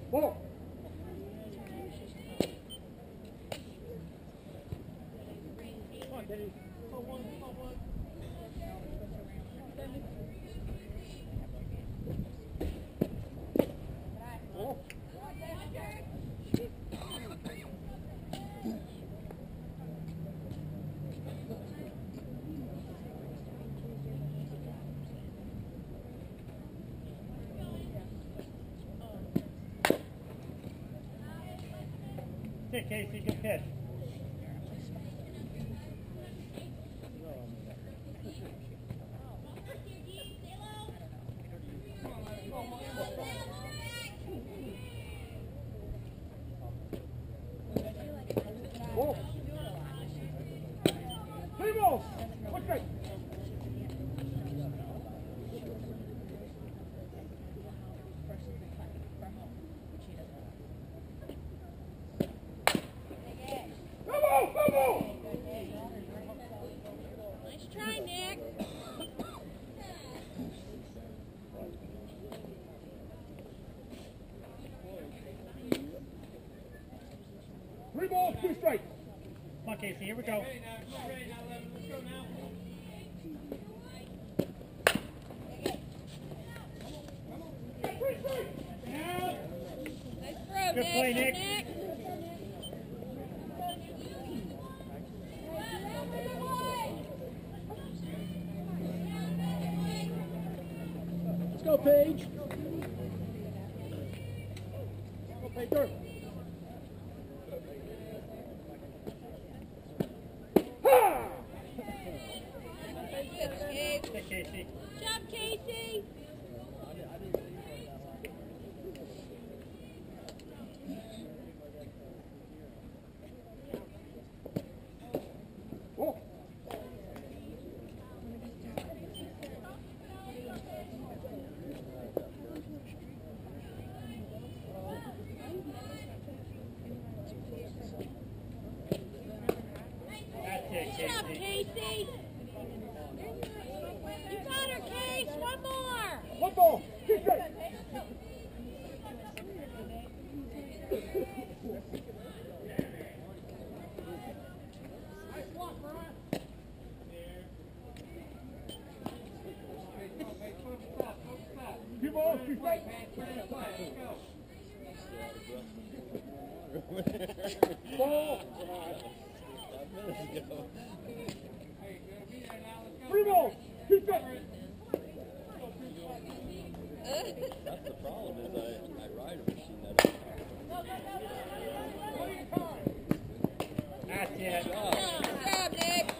Ball. Come on, Teddy. Come on. Ball. Hey, Casey, good catch. Ball. Three balls. Look right. Nice try, Nick. Three balls, two strikes. Come on, Casey, here we go. Nice throw, Good play, Nick. Let's go, Paige. Go, Paige. Ha! Good, Casey. Hey, Casey. Good job, Casey. Oh. That's it, Good job, Casey. Casey. You got her, Case. One more. One ball, two strikes. Two balls, two strikes. Ball. Three balls, two strikes. That's the problem is I ride a machine that That's it. Good job, Nick.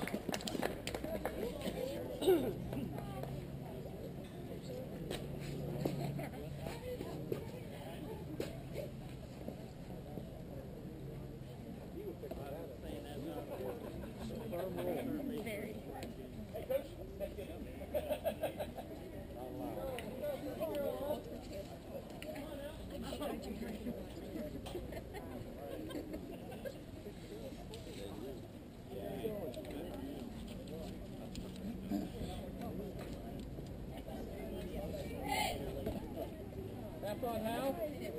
That's on now.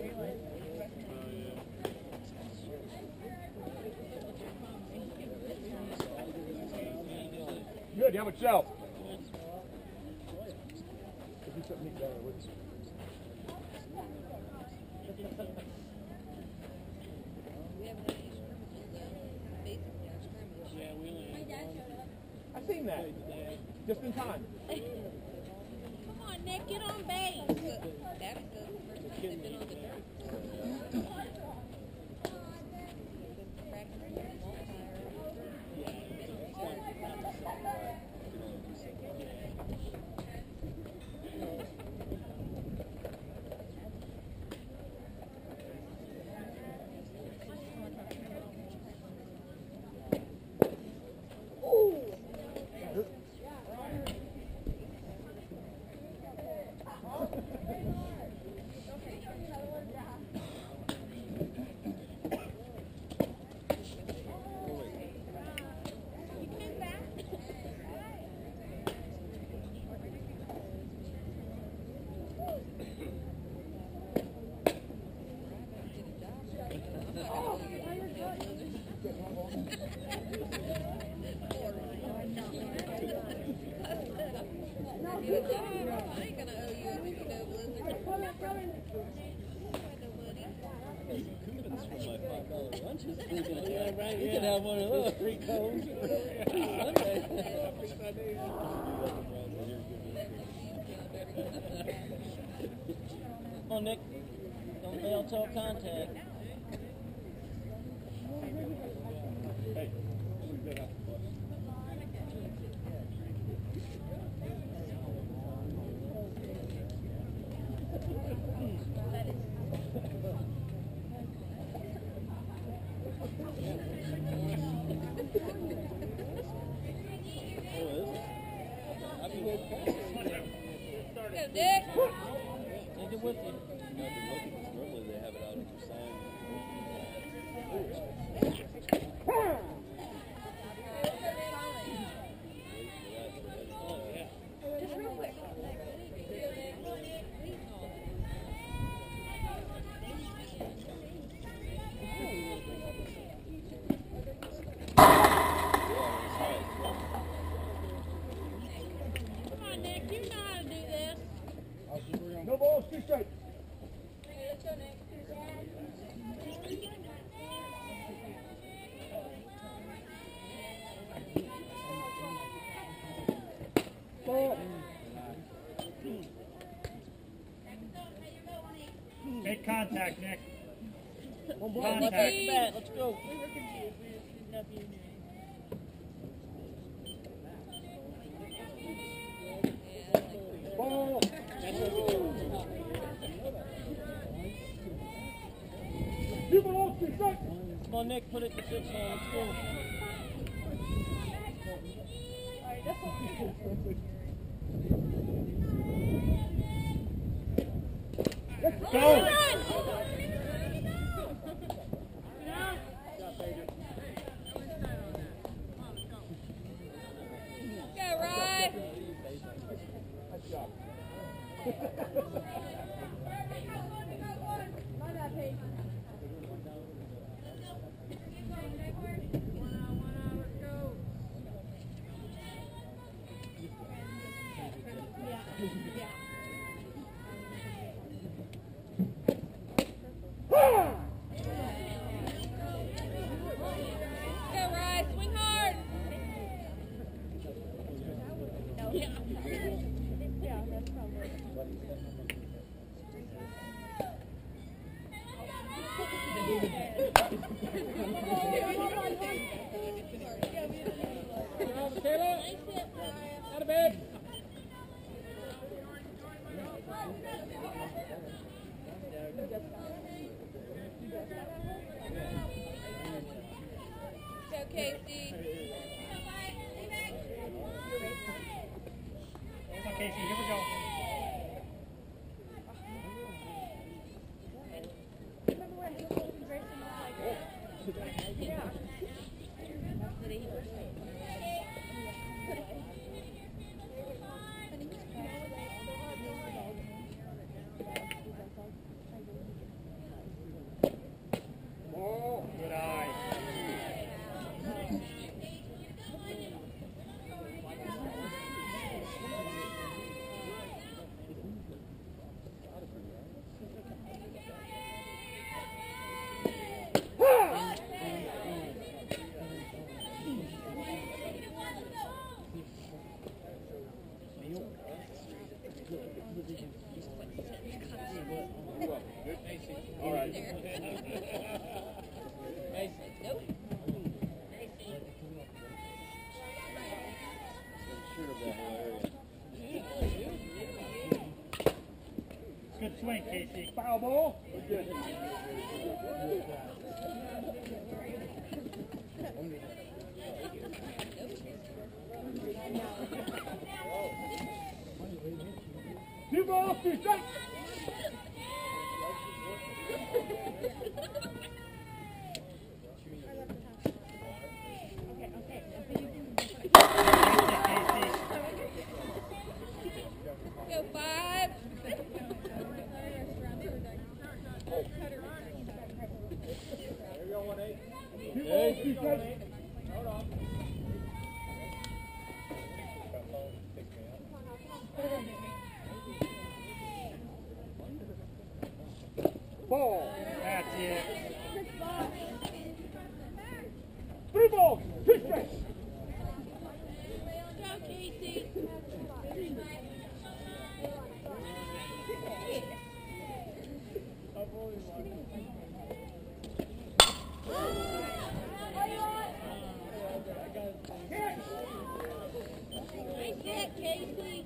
Good, how much yourself? I've seen that. Just in time. Come on, Nick. Get on base. That's the first time they've been on the dirt. Coupons for my $5 lunches. Yeah, right. You can have one of those. 3 cones. Come on, Nick. Don't fail toe contact. Go, Dick. Take it with you. Normally they have it out at the sign. Just real quick. Come on, Nick. You know how to do this. No balls, 2 strikes. Ball. Make contact, Nick. One ball, Contact. left at the bat. Let's go. Ball. Two balls, 2 strikes. Come on, Nick. Put it to 6 now. Let's go. Let's go. Go, Rye. Go, Rye. Swing hard. Out of bed. Go, Casey. Come on, Casey, here we go. Good eye. All right. Nope. Sure of that whole area. Good swing, Casey. Foul ball. Good. Two balls, 2 strikes. Go, 5. Two balls, 2 strikes. That's it. 3 balls, 2 strikes. Go, Casey. Nice hit, Casey.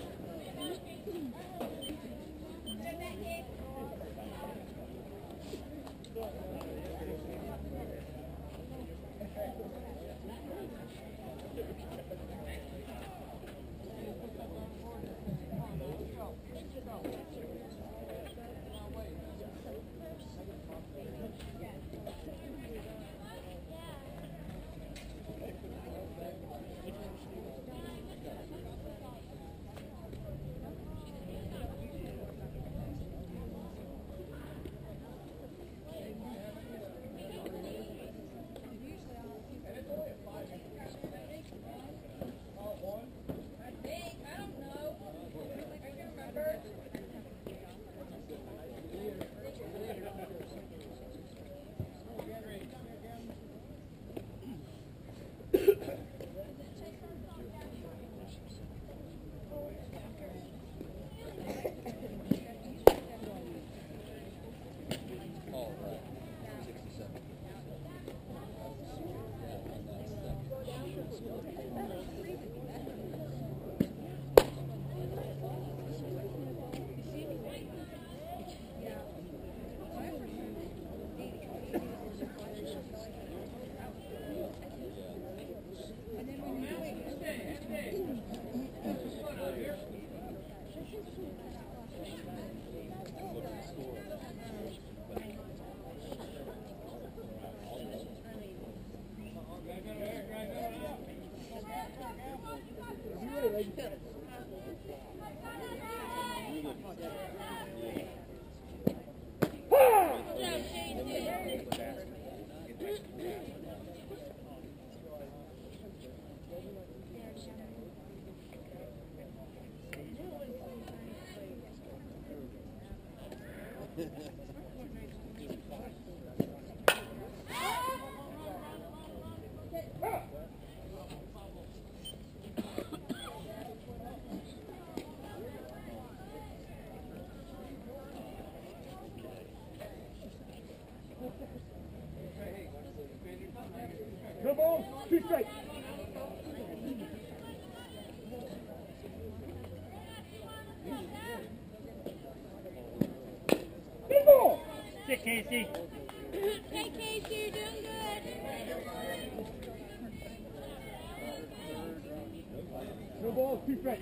No balls, 2 strikes. Big ball. Sit, Casey. Hey, Casey, you're doing good. No balls, 2 strikes.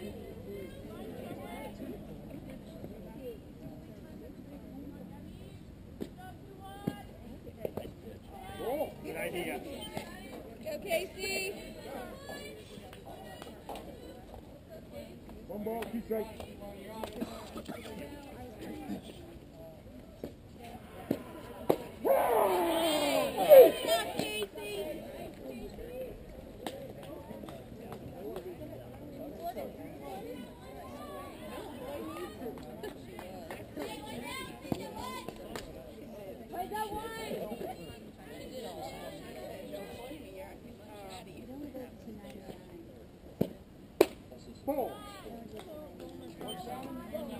Oh, good idea. Go, Casey. 1 ball, 2 strikes. Good job, Casey. Ball.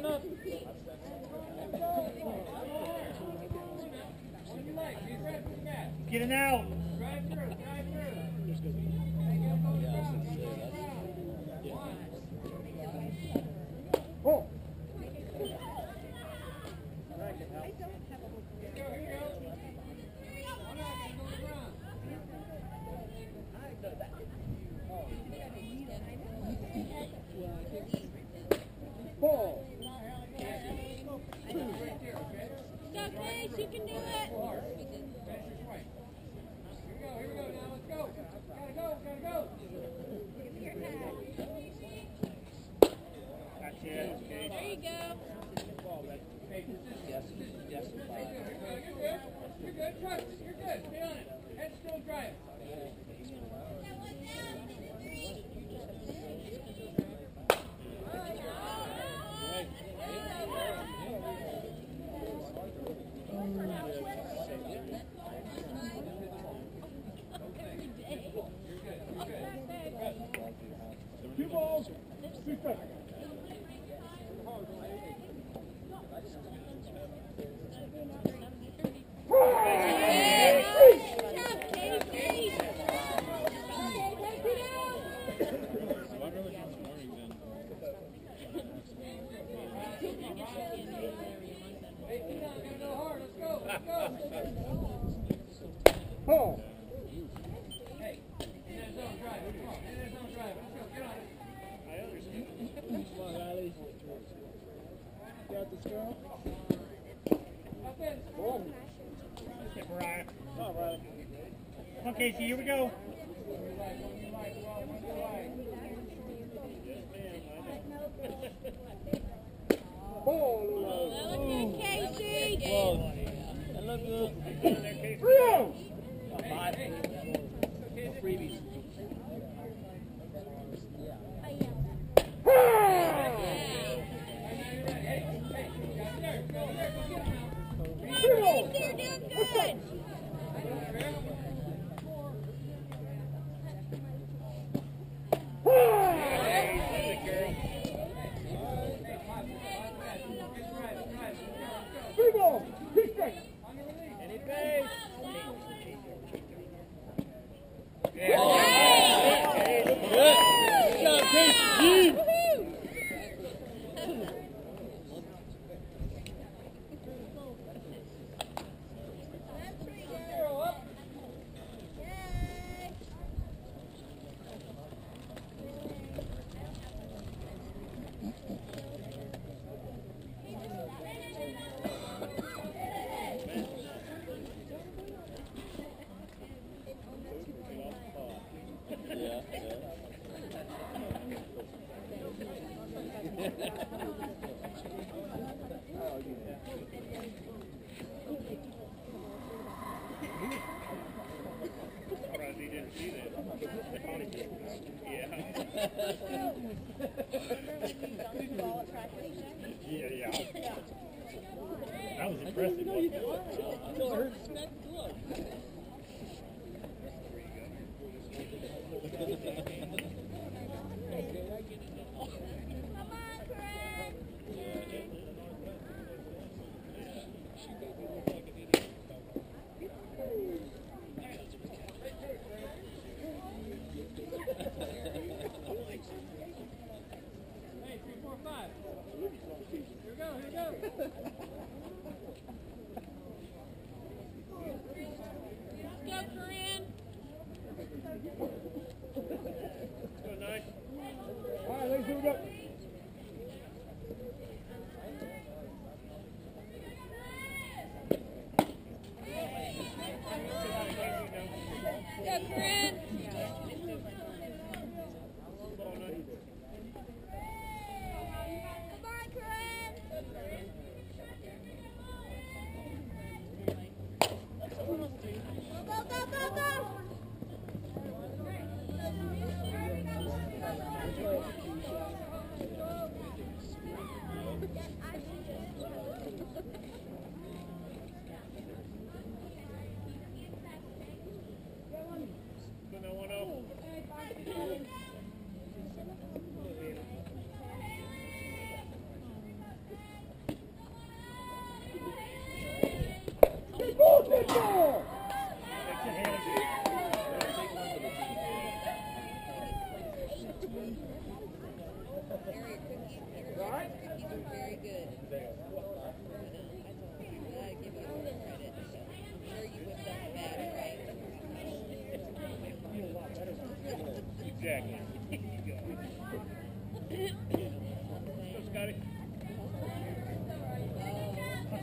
up. Get it out. Oh. Ball. Go, Grace, you can do it. Gotcha. There you go. You're good. Trust it. You're good. Stay on it. Head still drive. Two balls, 2 strikes. Ball. Hey, in that zone drive. Come on, in that zone drive. Let's go. Get on it. I understand. Come on, Riley. Got the straw? Up in. Oh. Get Mariah. Come on, Riley. Come on, Casey. Here we go. Ball. That looked good, Casey. Whoa. That looked good. 3-0. 5. No freebies. You're doing good. Three balls, 2 strikes. Any base. Yeah. Good. Good job, Casey. Probably didn't see that. Yeah. Yeah. That was impressive. Wasn't it? Until I heard the smack the glove. Come on, Craig. Hey, 3, 4, 5. Here we go. Let's go, Corinne.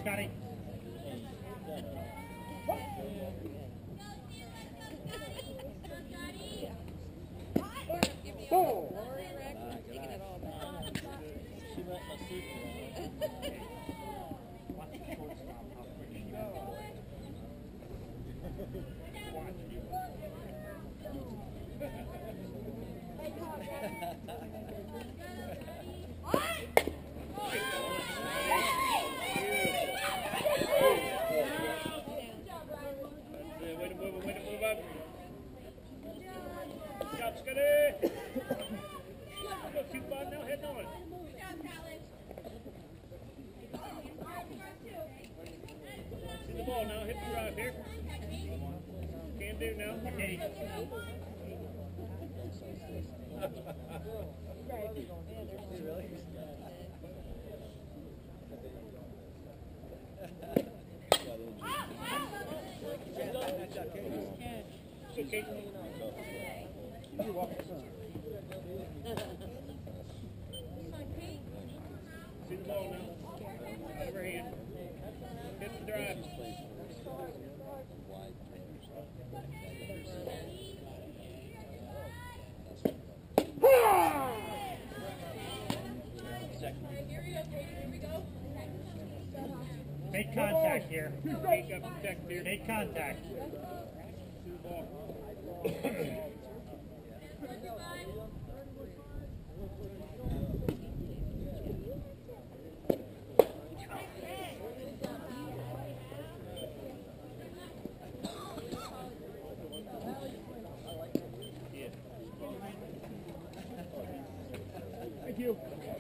Scotty. Ball. Taking it all back. She let my super Watch the shortstop, how quick she goes. Watch you. Way to move up. Good job, Scotty. Go, 2-5 now, heading on. See the ball now, hit the drive here. Can do now. Okay. Okay. See the ball now. Overhand. Hit the drive. Make contact here. Make contact here. Make contact. Thank you.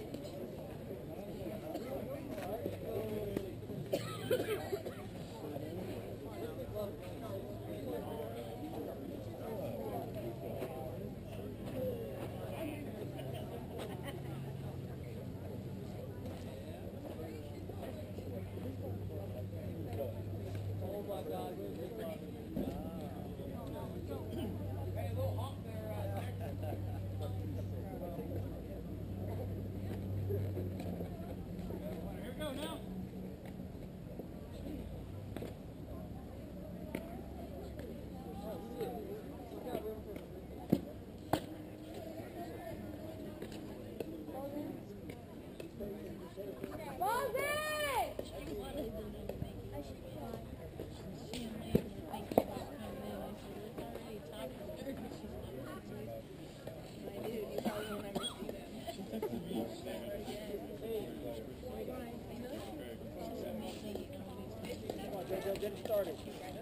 Get it started.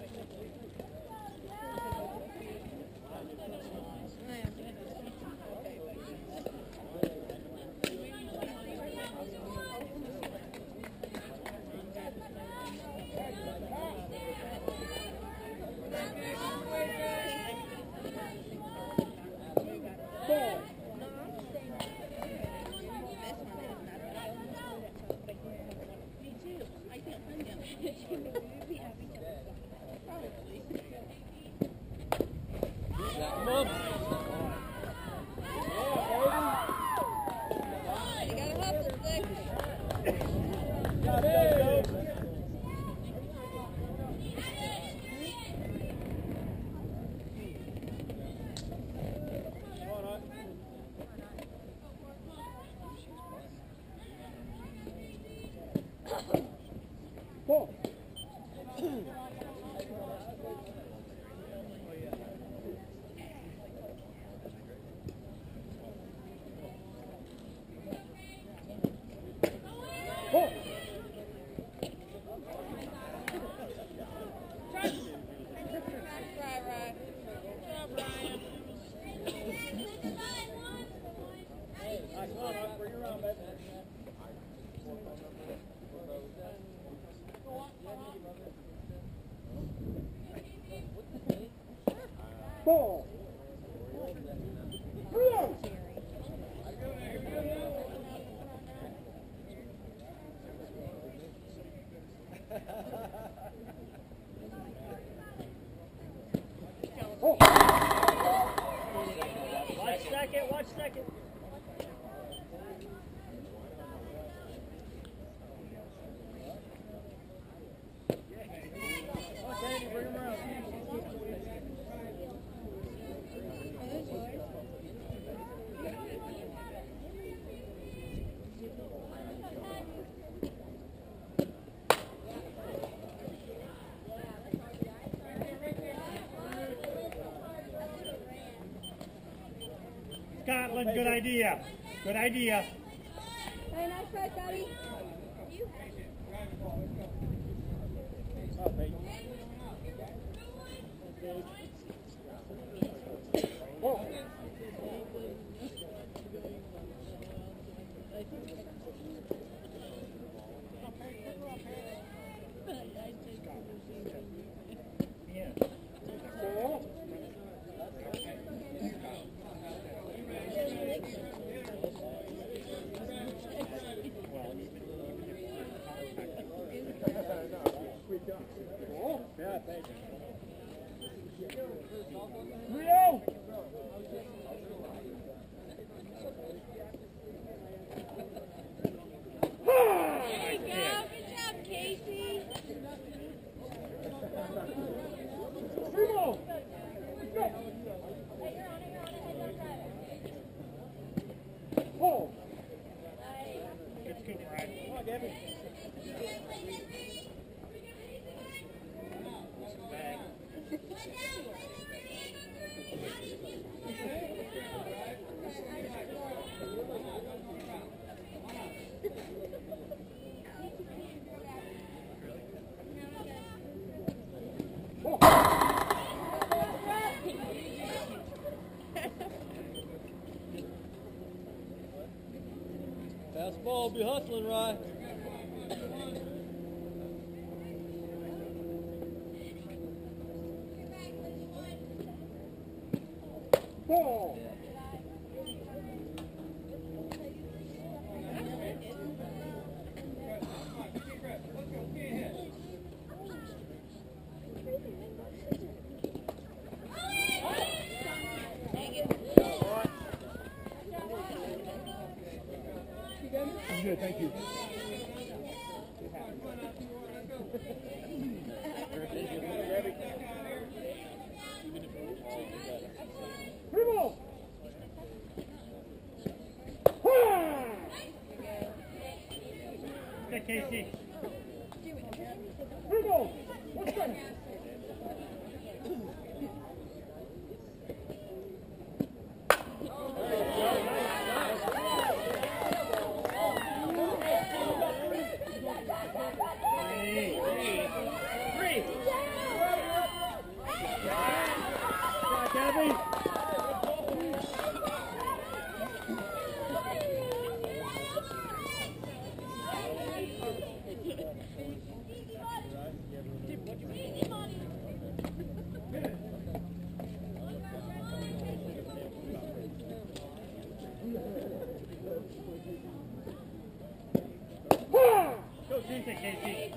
Ball. Rutland, good idea. Good idea. Hey, nice try, Scotty. Oh, Peyton. Whoa. Yeah, thank you. Rio! There you go. Good job, Casey. Rio! Oh! Good scoop, Ryan. Come on, Gabby. Fast ball, be hustling, Rye. Ball! I'm good, thank you. Primo! Okay, Casey. Primo! What's that? Three! Gabby! Go, Casey.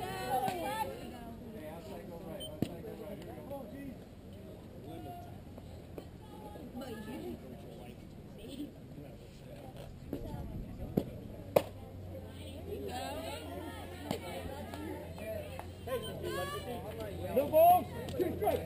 No balls. Two straight.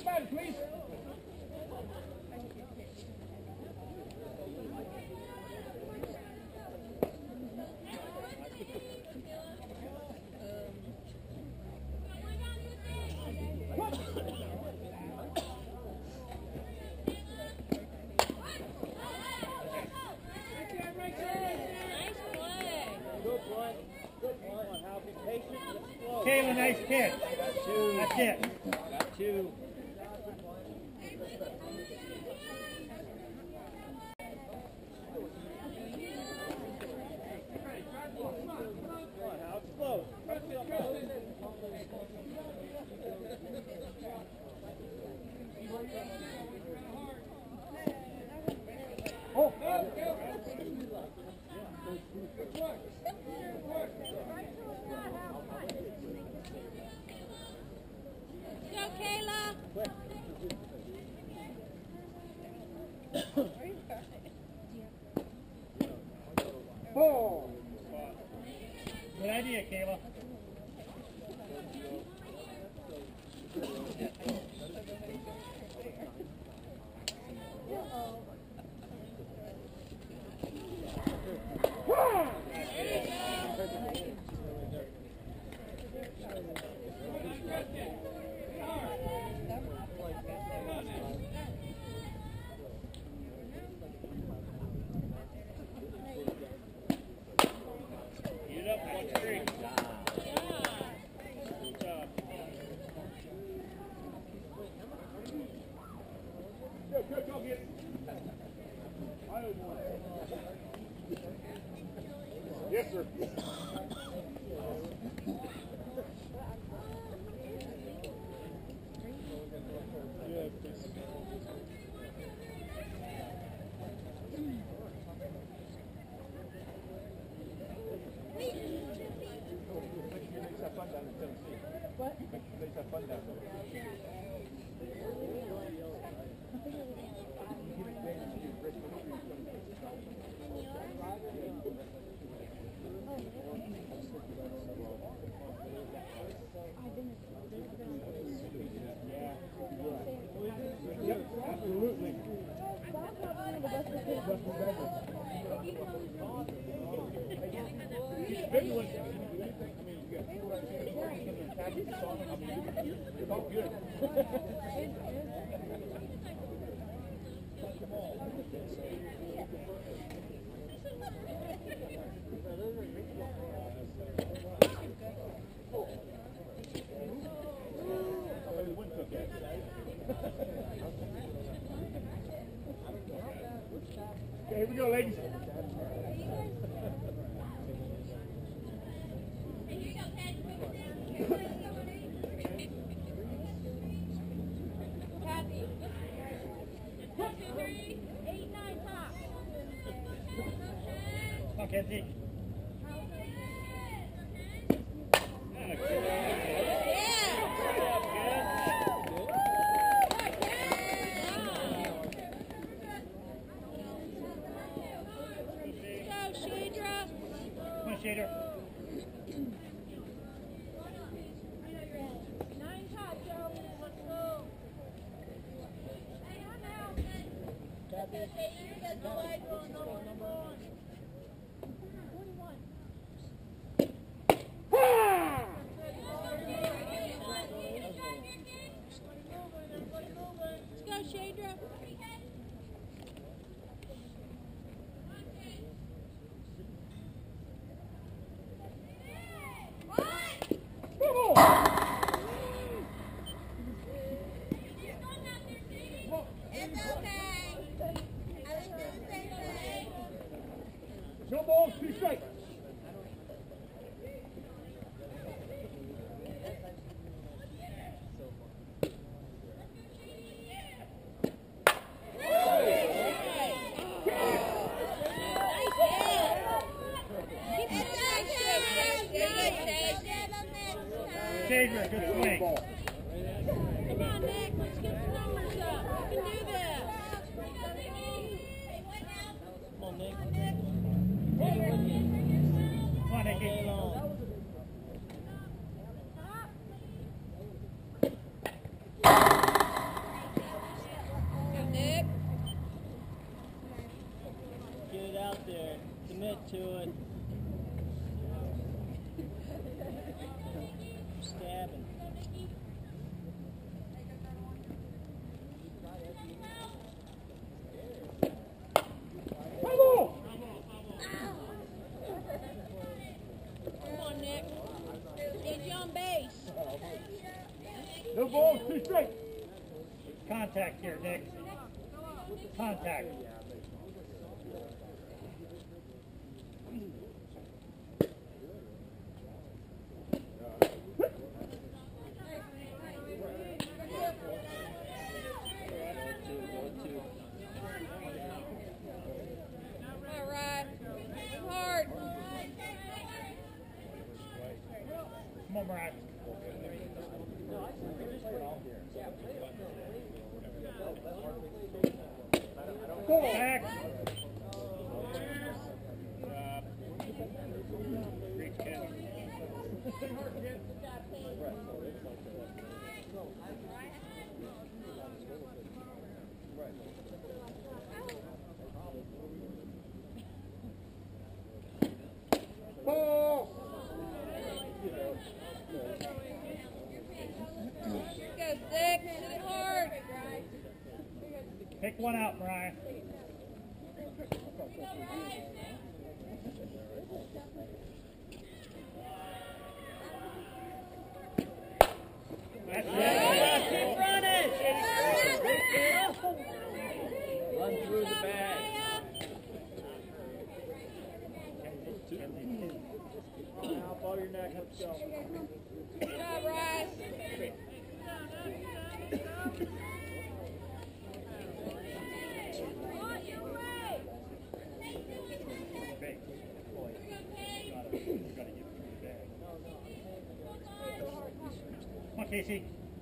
batter, please. Kayla, nice catch. That's it. Got two. Oh. Go, Kayla. Ball. Good idea, Kayla. Get up, 1-3. Good job. Go get it. Yes, sir. What? They have fun down there. Yep, absolutely. Big one. It's all good. Okay, here we go, ladies. Okay, see. Shader. Let's go, Shadra. No balls, 2 strikes. Shadra, good swing. Come on, Nick. Let's get the numbers up. We can do this. Come on, Nick. Come on, Nicky. Contact here, Nick. Contact. All right. Hard. Come on, Mariah. Back. Great kid. Ball. Go, Dick. Hit it hard. Pick one out, Mariah. That's it. Keep running. Run through the bag. Now follow your neck. Let's go. Good job, Rice. Come on, Casey.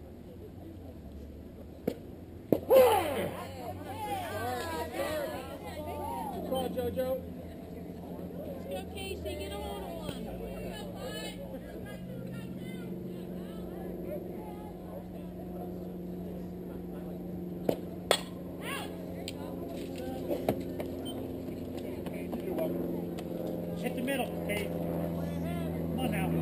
Come on, JoJo. Let's go, Casey. Get on one. Hit the middle, Kate. Come on now.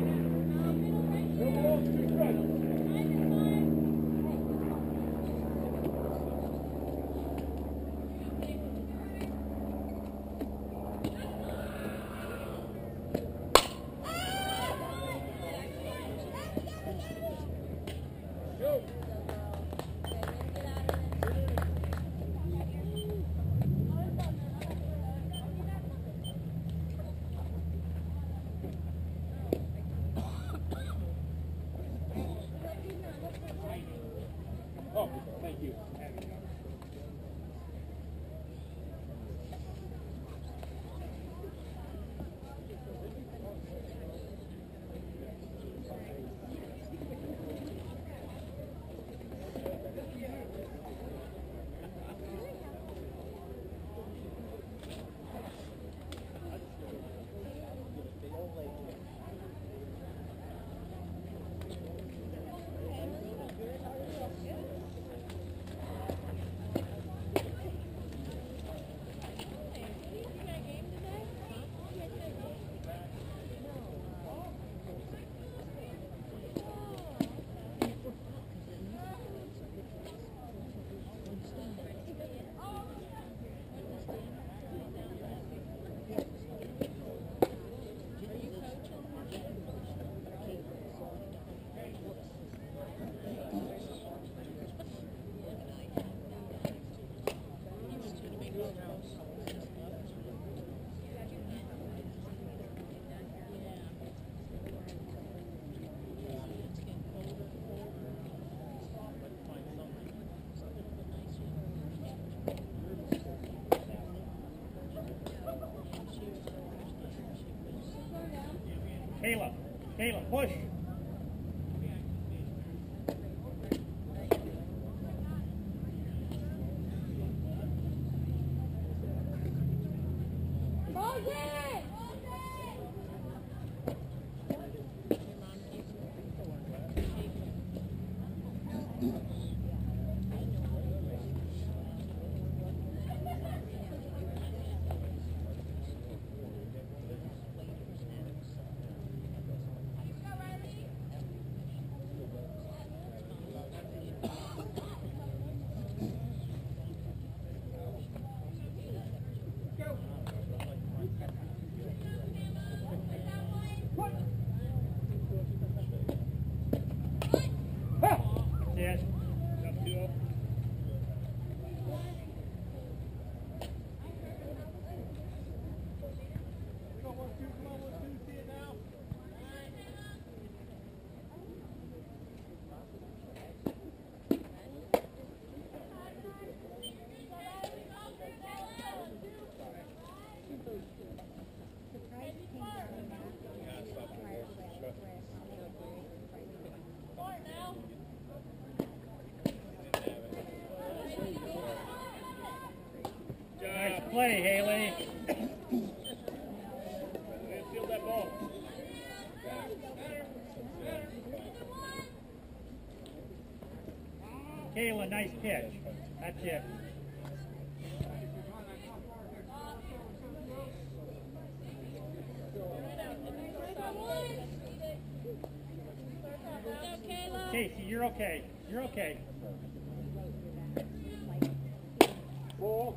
Oh, thank you. Kayla, push. play, Haley. Field that ball. Kayla, nice catch. That's it. Casey, you're okay. You're okay. Ball.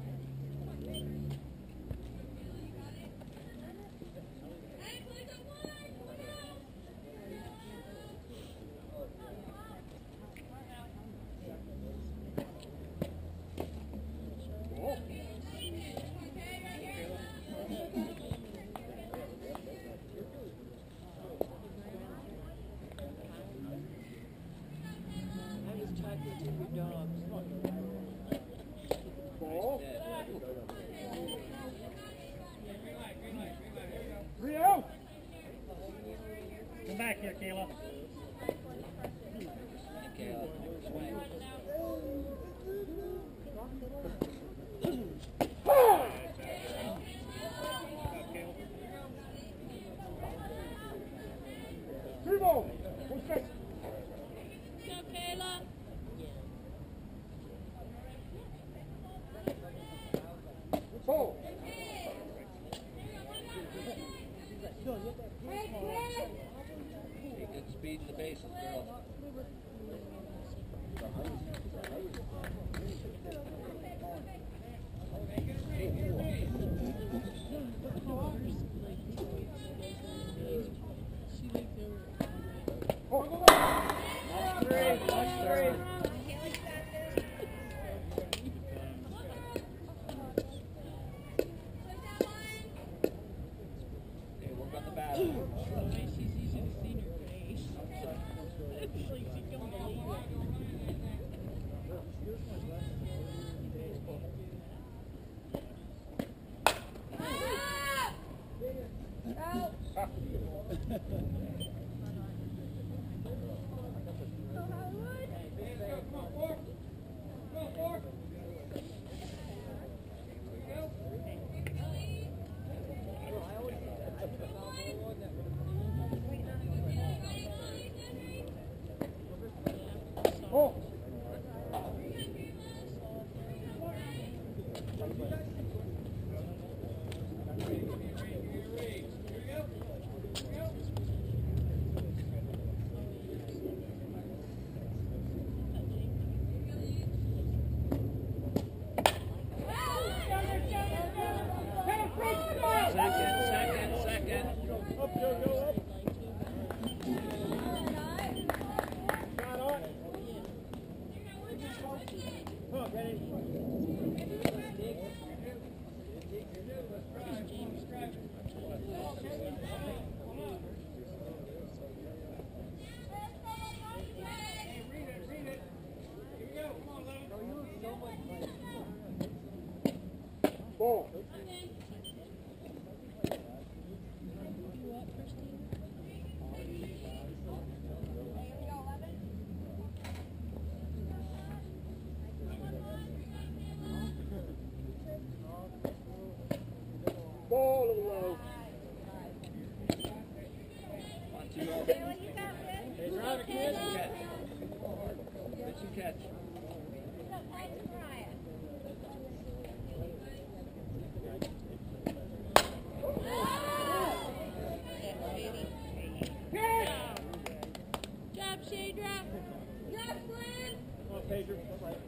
Rio! Come back here, Kayla. Primo! Go straight. Go, Kayla. Ball. Good speed in the bases, girls. Ball. Ball a little low. Hey, drive it, kid. Catch. Catch. Job, Shadra. Job, Flynn. Come on, Pedro.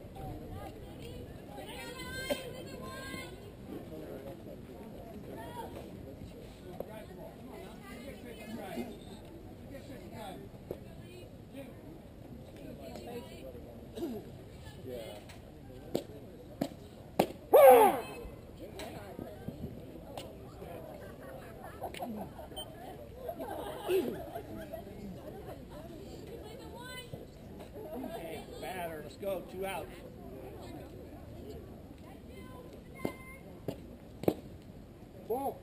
Hey, batter. Let's go. 2 out. Ball.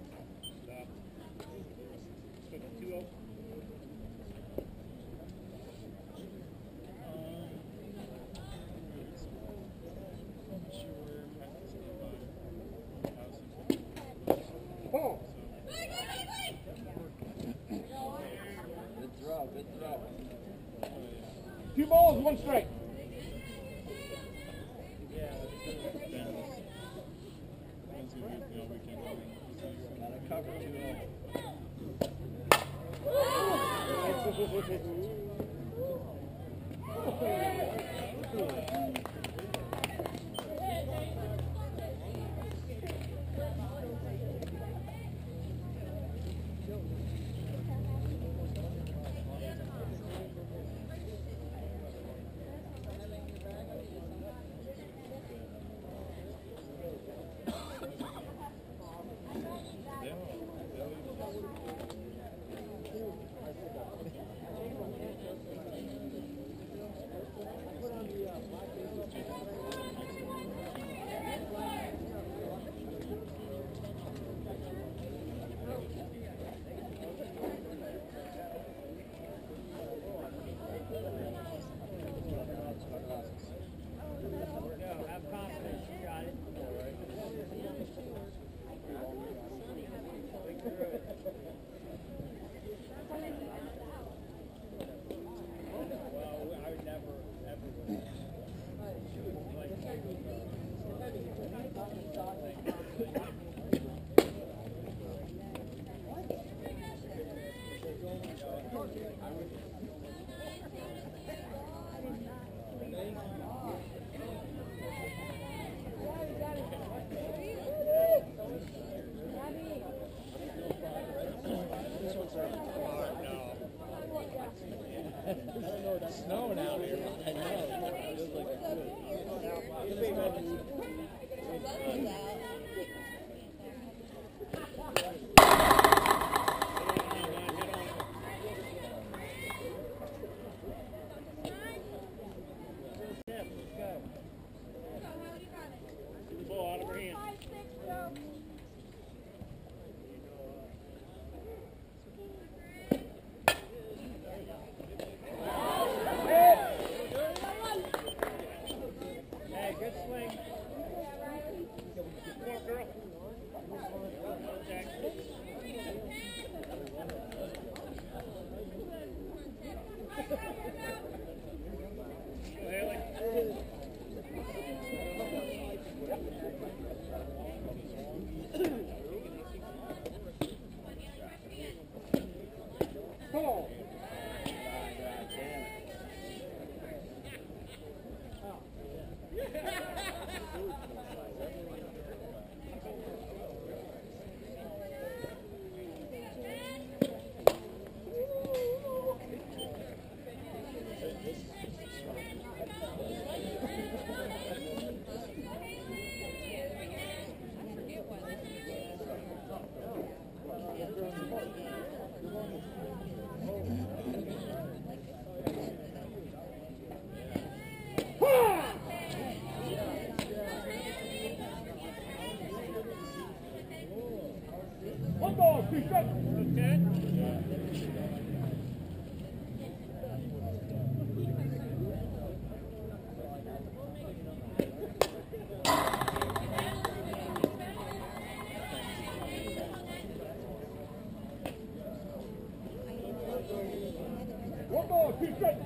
One more, 2 straight.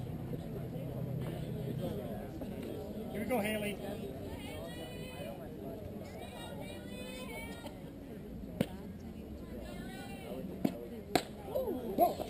Here we go, Haley. Whoa.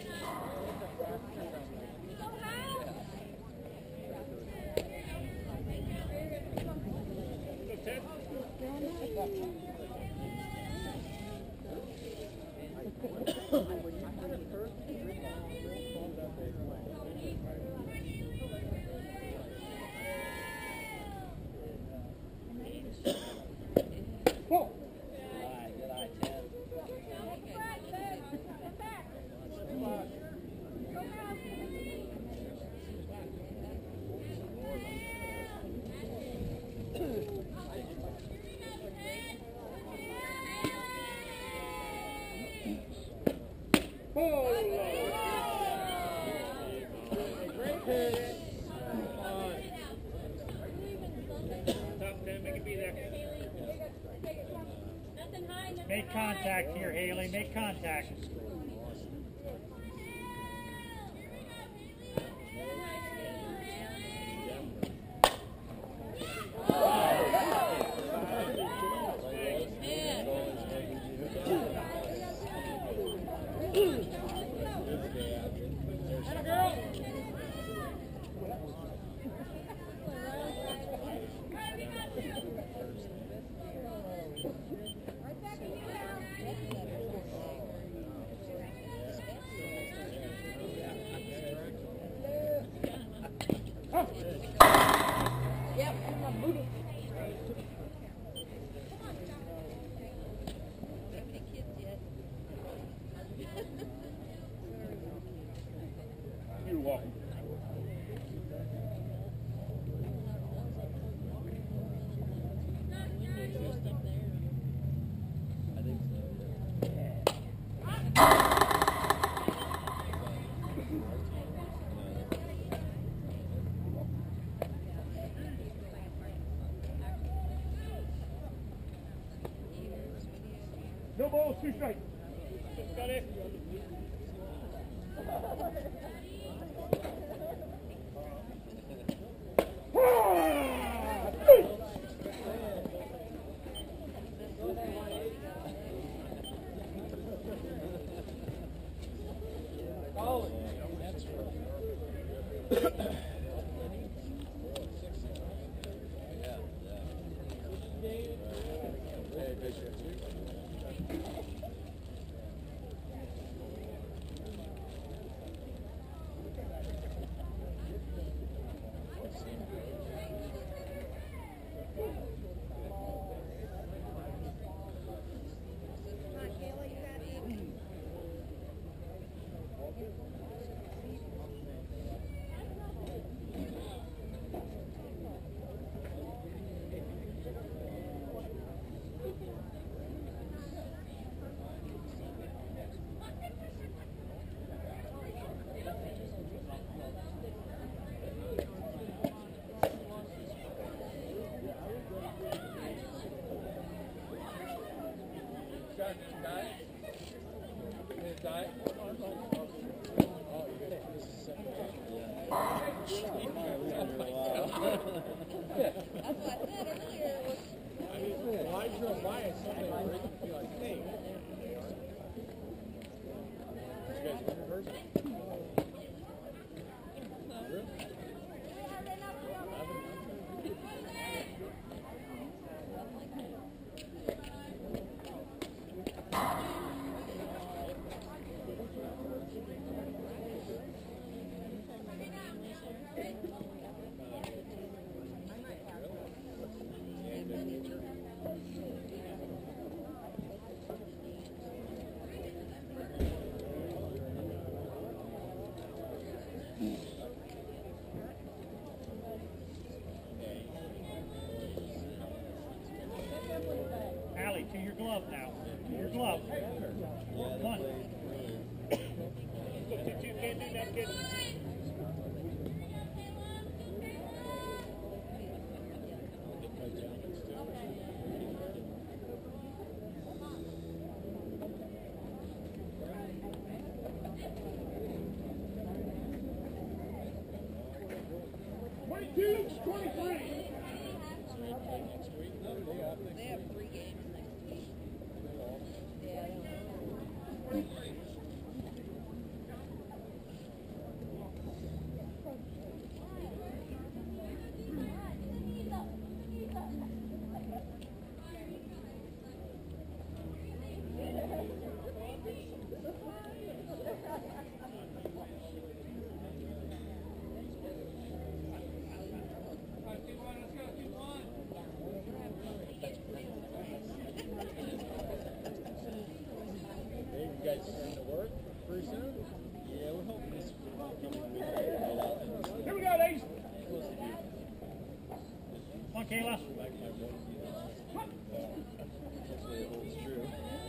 Whoa. Good eye, Ted. Make contact here, Haley. Make contact. You're welcome. I think so. No balls, 2 straight. Got it. Allie, to your glove now. Here's love. Yeah, Come on. they played earlier. 2 can't do that, kid. They have 3 games next week. Yeah. You guys starting to work pretty soon? Yeah, we're hoping this coming week to get out and Here we go, ladies. supposed to do Come on, Kayla. Like my rosy hopefully it holds true.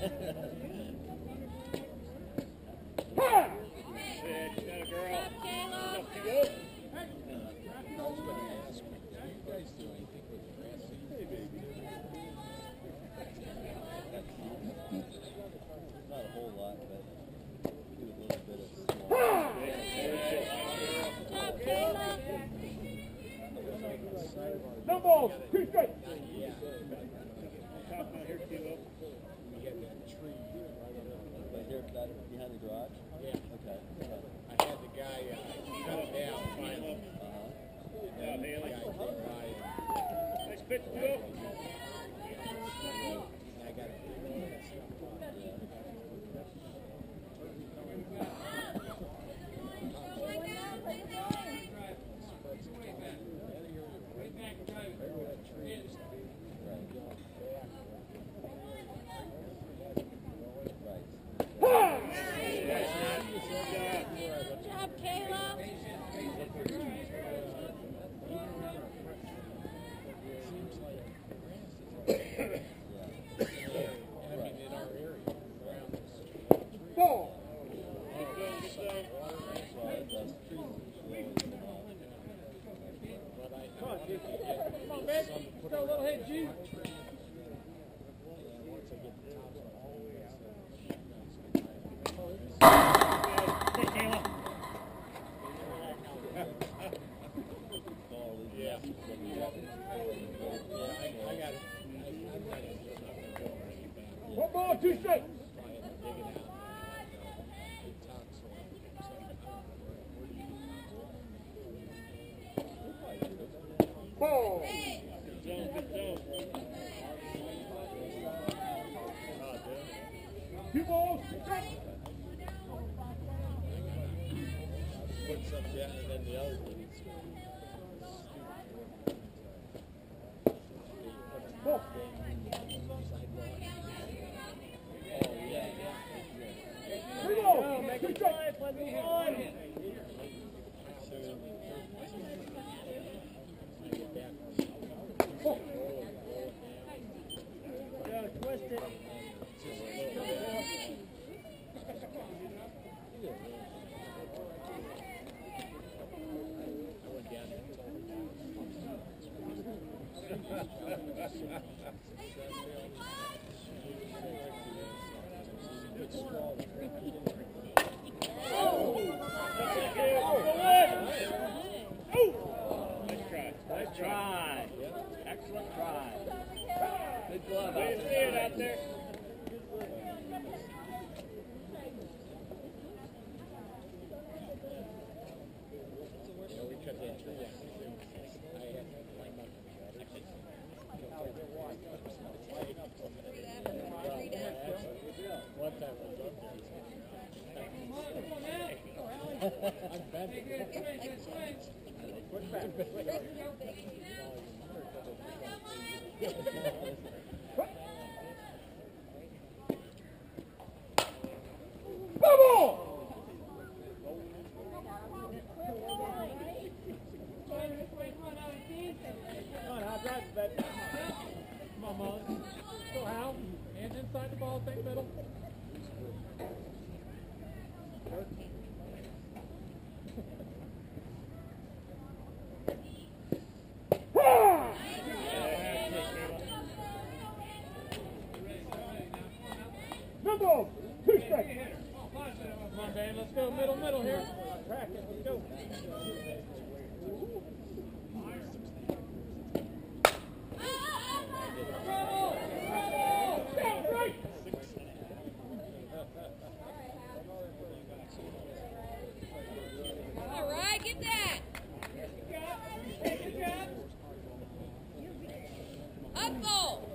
Yeah, she's got a girl. Up, Caleb. Up, Caleb. I was going to ask, do you guys do anything with grass seed? Not a whole lot, but do a little bit of small. Up, Caleb. No balls. 2 straight. Yeah. Top down here, Caleb. We had that tree right on Right here, that behind the garage? the, yeah. Okay. I had the guy cut it down finally. Uh-huh. And then the Haley. guy came by and Nice pitch, Caleb. I got it. Good job, Caleb. Ball. Come on, kid. Come on, man. Go a little hit, G. Hey, Kayla. Yeah. I got it. I'm ready. 1 ball, 2 straight. Ball. Zone, good zone. 2 balls. Straight. Put some down and then the other one needs to Ball. Oh, yeah. 3 balls. 2 straight. Let's move on. Ball. Yeah, twist it. Nice try. Excellent try. Good glove. Way to see it out there. We cut that tree down. I had to climb up. One time I was up there. I'm bent. Push back. Bubble! Come on, Hal, drive it, bud. Come on, Mom. Go, Hal. Hands in Inside the ball, think middle. Middle! 2 seconds! Come on, Dan, let's go. Middle here. Track it, let's go. All right, get that. Up goal.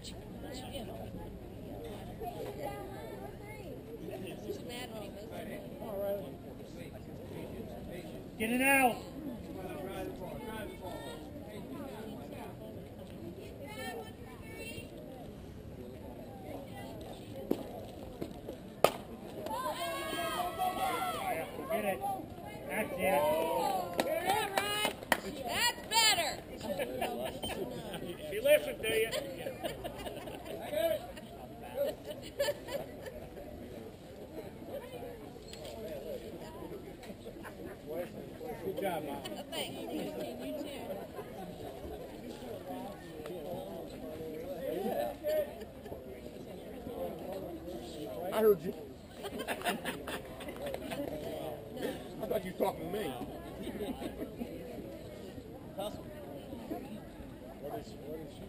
He's mad when he misses. Get it out! Get it. That's it. All right. That's better. She listened to you. Good job, Mom. Thanks. You too. I heard you. I thought you were talking to me. What is she?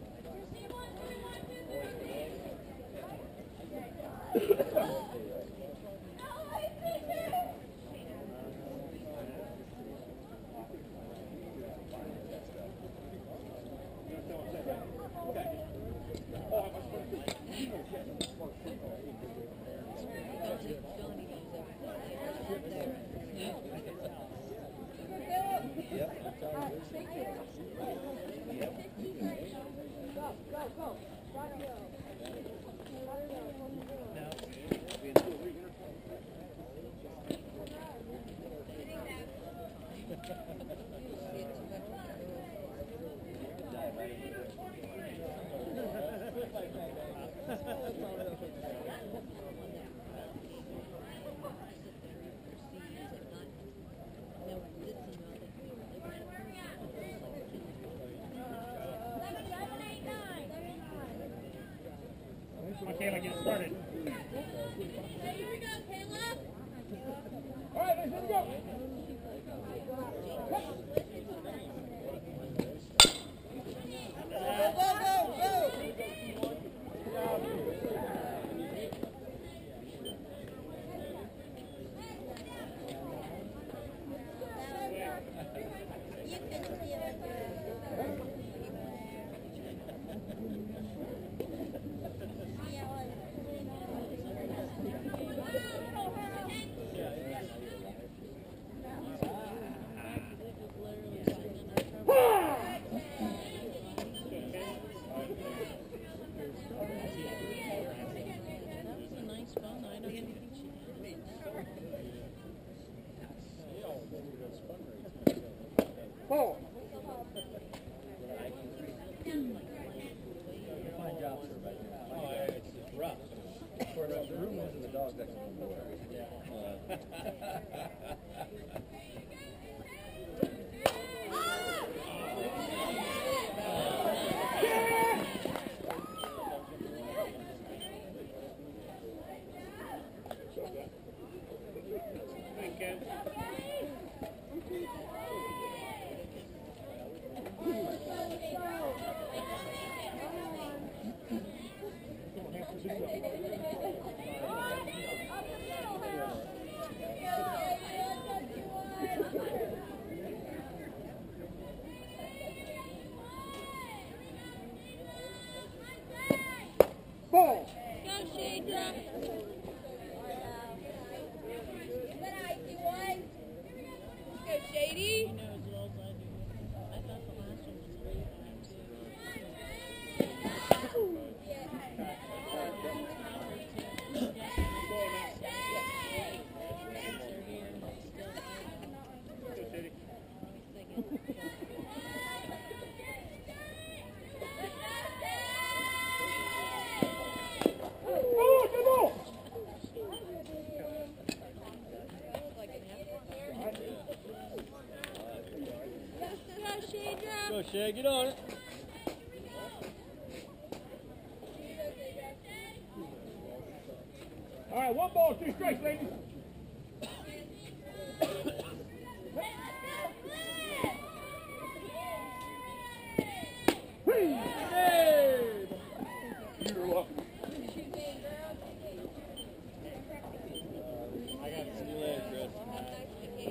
Okay, let's get started. Here we go, Kayla. All right, let's go. Ball. Fine job, sir, right there. Oh, it's rough. The room is in the dog next to the door. Ball. Go, Shadra. Go, Shady. Shay, get on it. All right, one ball, 2 strikes, ladies. Hey! You're welcome. I got to see you later, Chris.